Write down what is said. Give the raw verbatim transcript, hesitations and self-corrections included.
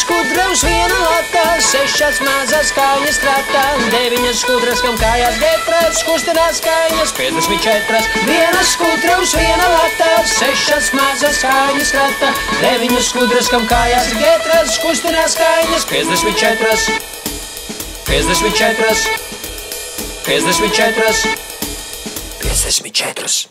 skudras, viena lata, sešas mazas kājas strata, deviņas skudras, kam kājās getras, kustinās kājas, piecdesmit četras. Viena skudras, viena lata, sešas mazas kājas strata, deviņas skudras, kam kājās getras, kustinās kājas, piecdesmit četras. Piecdesmit četras. Piecdesmit četras. Piecdesmit četras.